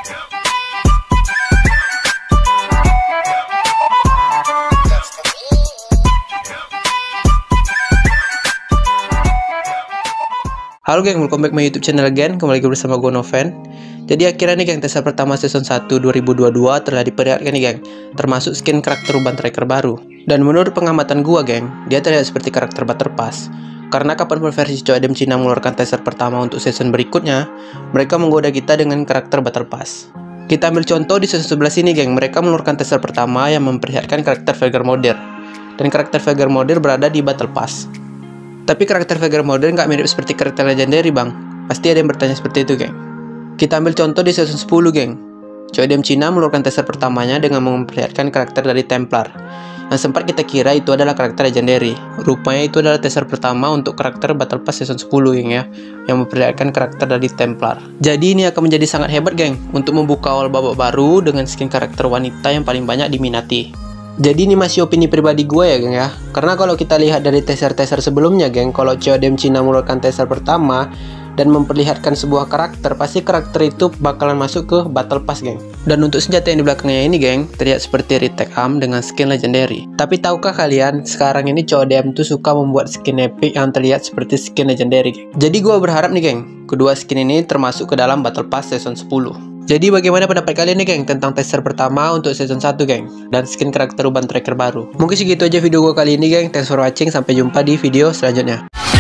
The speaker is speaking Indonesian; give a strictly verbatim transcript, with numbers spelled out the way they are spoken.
Halo geng, welcome back my YouTube channel again. Kembali lagi bersama gue Noven. Jadi akhirnya nih geng, teaser pertama season satu dua ribu dua puluh dua telah diperlihatkan nih geng, termasuk skin karakter Urban Tracker baru. Dan menurut pengamatan gue geng, dia terlihat seperti karakter Battle Pass. Karena kapanpun versi Coedem Cina mengeluarkan teaser pertama untuk season berikutnya, mereka menggoda kita dengan karakter Battle Pass. Kita ambil contoh di season sebelas ini geng, mereka mengeluarkan teaser pertama yang memperlihatkan karakter Veigar Modir. Dan karakter Veigar Modir berada di Battle Pass. Tapi karakter Veigar Modir nggak mirip seperti karakter legendary bang. Pasti ada yang bertanya seperti itu geng. Kita ambil contoh di season sepuluh geng. Coedem Cina mengeluarkan teaser pertamanya dengan memperlihatkan karakter dari Templar, yang sempat kita kira itu adalah karakter legendary. Rupanya itu adalah teaser pertama untuk karakter Battle Pass season sepuluh geng ya, yang memperlihatkan karakter dari Templar. Jadi ini akan menjadi sangat hebat geng, untuk membuka awal babak baru dengan skin karakter wanita yang paling banyak diminati. Jadi ini masih opini pribadi gue ya geng ya. Karena kalau kita lihat dari teaser-teaser sebelumnya geng, kalau Coedem Cina mengeluarkan teaser pertama dan memperlihatkan sebuah karakter, pasti karakter itu bakalan masuk ke Battle Pass geng. Dan untuk senjata yang di belakangnya ini geng, terlihat seperti retake arm dengan skin legendary. Tapi tahukah kalian, sekarang ini Coedem tuh suka membuat skin epic yang terlihat seperti skin legendary geng. Jadi gue berharap nih geng, kedua skin ini termasuk ke dalam Battle Pass season sepuluh. Jadi bagaimana pendapat kalian nih geng tentang teaser pertama untuk season satu geng, dan skin karakter Urban Tracker baru? Mungkin segitu aja video gue kali ini geng. Thanks for watching, sampai jumpa di video selanjutnya.